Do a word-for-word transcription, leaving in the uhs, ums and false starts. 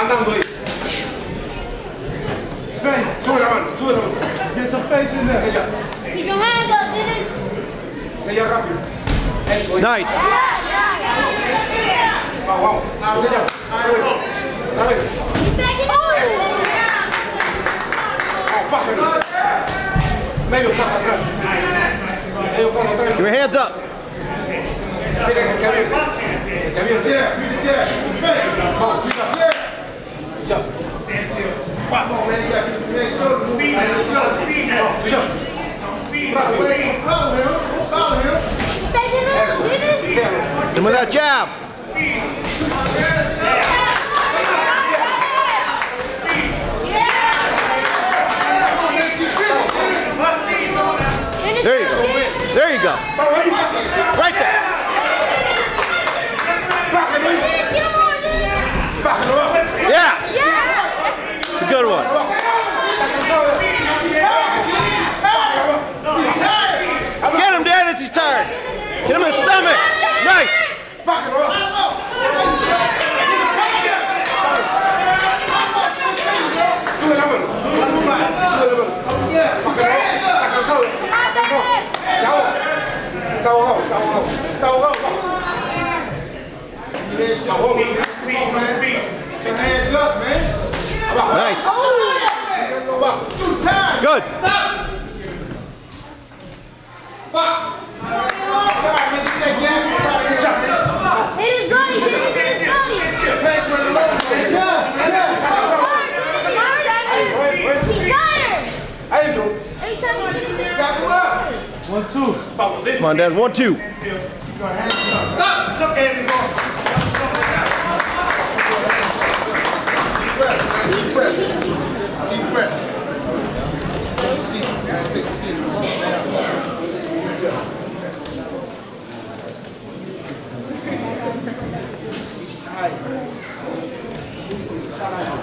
andando ahí. Sube la mano, sube la mano. Get some face in there. Sella. Keep your hands up, Dennis. Sella rápido. Eso, ahí. Nice. Vamos, vamos. Sella. Otra vez. Otra vez. Keep backing up. Vamos, fájalo. Medio paso atrás. Medio paso atrás. Give your hands up. Mira que se aviente. Que se aviente. Vamos, tú ya. Ya. Vamos, tú ya. Rápido. Backing up, Dennis. Déjalo. And with that jab. There you go. There you go. Right there. Bájalo ahí. Dennis, get him on, Dennis. Bájalo abajo. Yeah. Yeah. It's a good one. Get him, Dennis. He's tired. Hit him in the stomach. Nice. Bájalo abajo. Sube la mano. Sube la mano. Bájalo abajo. Está cansado. Está cansado. Se ahoga. Está ahogado. Está ahogado. Está ahogado. Está ahogado. Nice. Abajo. Good. Hit his body, Dennis, hit his body. He's tired. Ahí entró. Every time you hit him there. One, two. Vamos, Come on, Dennis. One, two. Deep breath. Deep breath. He's tired. He's tired.